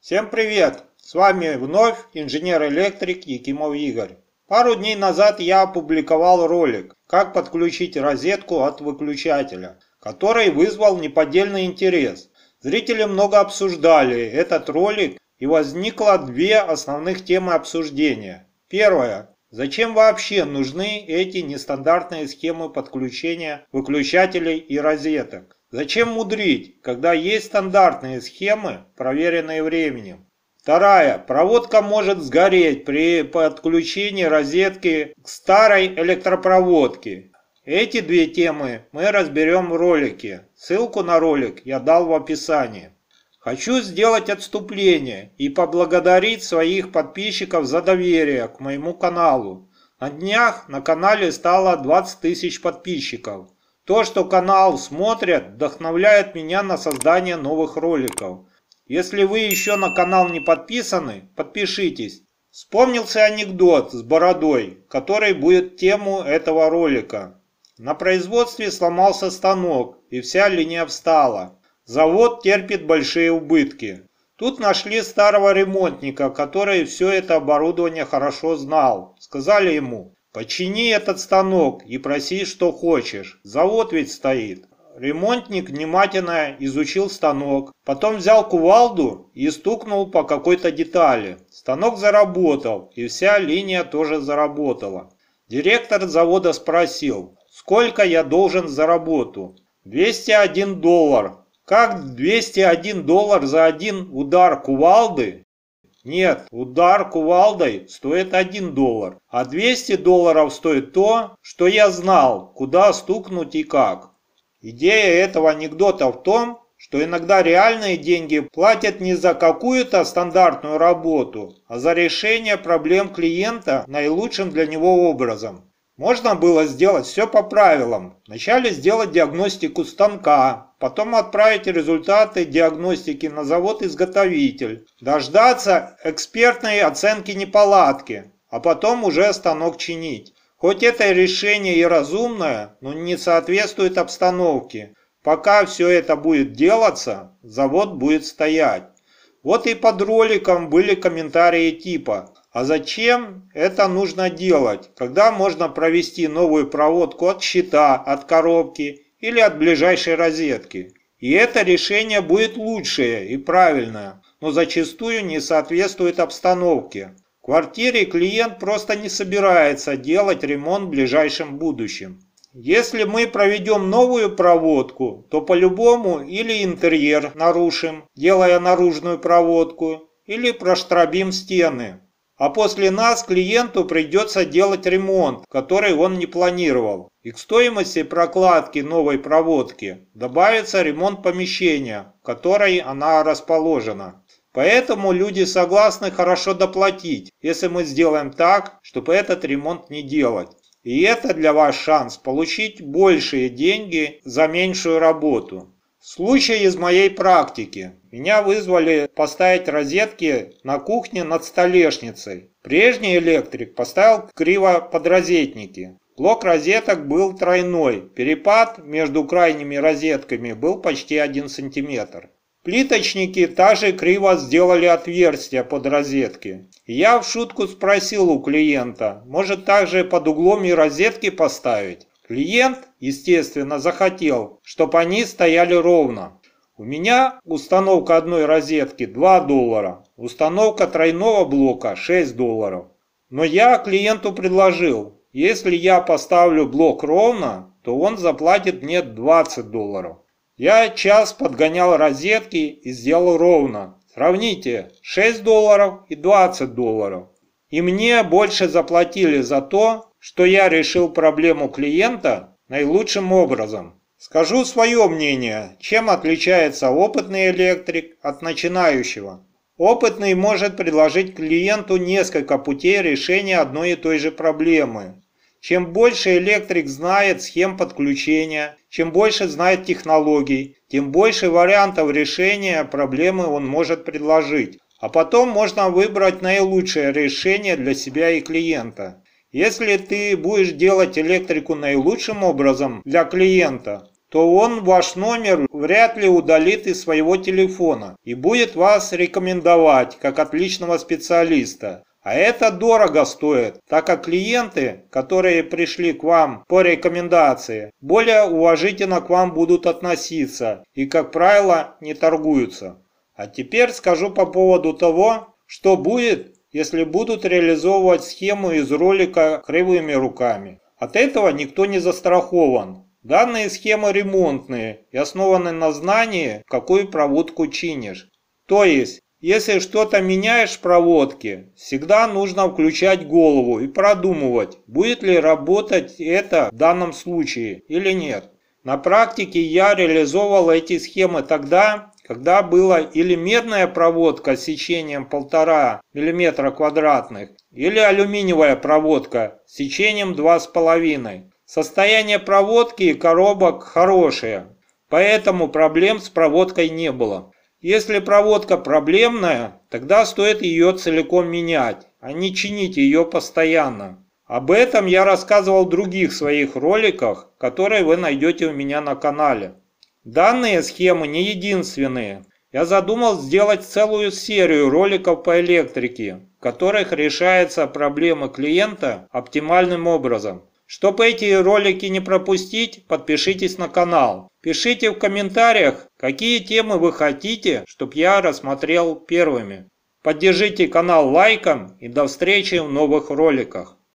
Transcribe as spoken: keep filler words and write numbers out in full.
Всем привет! С вами вновь инженер-электрик Якимов Игорь. Пару дней назад я опубликовал ролик «Как подключить розетку от выключателя», который вызвал неподдельный интерес. Зрители много обсуждали этот ролик, и возникло две основных темы обсуждения. Первая. Зачем вообще нужны эти нестандартные схемы подключения выключателей и розеток? Зачем мудрить, когда есть стандартные схемы, проверенные временем? Вторая. Проводка может сгореть при подключении розетки к старой электропроводке. Эти две темы мы разберем в ролике. Ссылку на ролик я дал в описании. Хочу сделать отступление и поблагодарить своих подписчиков за доверие к моему каналу. На днях на канале стало двадцать тысяч подписчиков. То, что канал смотрят, вдохновляет меня на создание новых роликов. Если вы еще на канал не подписаны, подпишитесь. Вспомнился анекдот с бородой, который будет тему этого ролика. На производстве сломался станок, и вся линия встала. Завод терпит большие убытки. Тут нашли старого ремонтника, который все это оборудование хорошо знал. Сказали ему: «Почини этот станок и проси, что хочешь. Завод ведь стоит». Ремонтник внимательно изучил станок, потом взял кувалду и стукнул по какой-то детали. Станок заработал, и вся линия тоже заработала. Директор завода спросил: «Сколько я должен за работу?» «двести один доллар». «Как двести один доллар за один удар кувалды?» «Нет, удар кувалдой стоит один доллар, а двести долларов стоит то, что я знал, куда стукнуть и как». Идея этого анекдота в том, что иногда реальные деньги платят не за какую-то стандартную работу, а за решение проблем клиента наилучшим для него образом. Можно было сделать все по правилам. Вначале сделать диагностику станка, потом отправить результаты диагностики на завод-изготовитель, дождаться экспертной оценки неполадки, а потом уже станок чинить. Хоть это решение и разумное, но не соответствует обстановке. Пока все это будет делаться, завод будет стоять. Вот и под роликом были комментарии типа: «А зачем это нужно делать, когда можно провести новую проводку от щита, от коробки или от ближайшей розетки? И это решение будет лучшее и правильное, но зачастую не соответствует обстановке. В квартире клиент просто не собирается делать ремонт в ближайшем будущем. Если мы проведем новую проводку, то по-любому или интерьер нарушим, делая наружную проводку, или проштробим стены. А после нас клиенту придется делать ремонт, который он не планировал. И к стоимости прокладки новой проводки добавится ремонт помещения, в которой она расположена. Поэтому люди согласны хорошо доплатить, если мы сделаем так, чтобы этот ремонт не делать. И это для вас шанс получить большие деньги за меньшую работу. Случай из моей практики. Меня вызвали поставить розетки на кухне над столешницей. Прежний электрик поставил криво подрозетники. Блок розеток был тройной. Перепад между крайними розетками был почти один сантиметр. Плиточники также криво сделали отверстия под розетки. И я в шутку спросил у клиента: может также под углом и розетки поставить? Клиент, естественно, захотел, чтобы они стояли ровно. У меня установка одной розетки два доллара, установка тройного блока шесть долларов. Но я клиенту предложил: если я поставлю блок ровно, то он заплатит мне двадцать долларов. Я час подгонял розетки и сделал ровно. Сравните, шесть долларов и двадцать долларов. И мне больше заплатили за то, что я решил проблему клиента наилучшим образом. Скажу свое мнение, чем отличается опытный электрик от начинающего. Опытный может предложить клиенту несколько путей решения одной и той же проблемы. Чем больше электрик знает схем подключения, чем больше знает технологий, тем больше вариантов решения проблемы он может предложить. А потом можно выбрать наилучшее решение для себя и клиента. Если ты будешь делать электрику наилучшим образом для клиента, то то он ваш номер вряд ли удалит из своего телефона и будет вас рекомендовать как отличного специалиста. А это дорого стоит, так как клиенты, которые пришли к вам по рекомендации, более уважительно к вам будут относиться и, как правило, не торгуются. А теперь скажу по поводу того, что будет, если будут реализовывать схему из ролика кривыми руками. От этого никто не застрахован. Данные схемы ремонтные и основаны на знании, какую проводку чинишь. То есть, если что-то меняешь в проводке, всегда нужно включать голову и продумывать, будет ли работать это в данном случае или нет. На практике я реализовал эти схемы тогда, когда была или медная проводка с сечением полтора миллиметра квадратных, или алюминиевая проводка с сечением два с половиной. Состояние проводки и коробок хорошее, поэтому проблем с проводкой не было. Если проводка проблемная, тогда стоит ее целиком менять, а не чинить ее постоянно. Об этом я рассказывал в других своих роликах, которые вы найдете у меня на канале. Данные схемы не единственные. Я задумал сделать целую серию роликов по электрике, в которых решается проблема клиента оптимальным образом. Чтобы эти ролики не пропустить, подпишитесь на канал. Пишите в комментариях, какие темы вы хотите, чтобы я рассмотрел первыми. Поддержите канал лайком и до встречи в новых роликах.